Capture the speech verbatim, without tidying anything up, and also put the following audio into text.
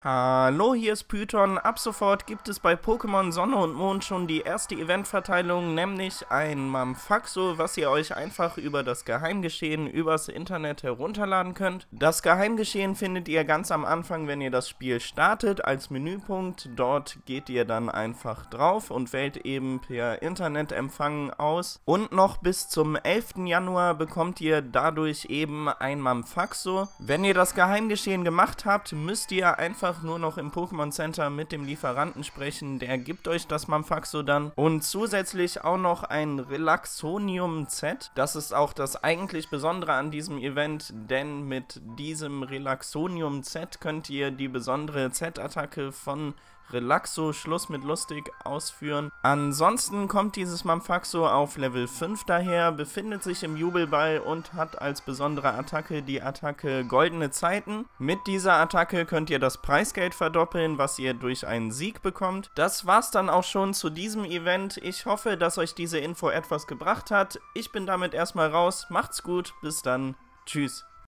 Hallo, hier ist Python. Ab sofort gibt es bei Pokémon Sonne und Mond schon die erste Eventverteilung, nämlich ein Mamphaxo, was ihr euch einfach über das Geheimgeschehen übers Internet herunterladen könnt. Das Geheimgeschehen findet ihr ganz am Anfang, wenn ihr das Spiel startet, als Menüpunkt. Dort geht ihr dann einfach drauf und wählt eben per Internetempfang aus. Und noch bis zum elften Januar bekommt ihr dadurch eben ein Mamphaxo. Wenn ihr das Geheimgeschehen gemacht habt, müsst ihr einfach nur noch im Pokémon Center mit dem Lieferanten sprechen, der gibt euch das Mamphaxo dann. Und zusätzlich auch noch ein Relaxonium Z. Das ist auch das eigentlich Besondere an diesem Event, denn mit diesem Relaxonium Z könnt ihr die besondere Z-Attacke von Relaxo, Schluss mit lustig, ausführen. Ansonsten kommt dieses Mamphaxo auf Level fünf daher, befindet sich im Jubelball und hat als besondere Attacke die Attacke Goldene Zeiten. Mit dieser Attacke könnt ihr das Preisgeld verdoppeln, was ihr durch einen Sieg bekommt. Das war's dann auch schon zu diesem Event. Ich hoffe, dass euch diese Info etwas gebracht hat. Ich bin damit erstmal raus. Macht's gut, bis dann. Tschüss.